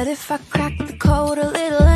But if I crack the code a little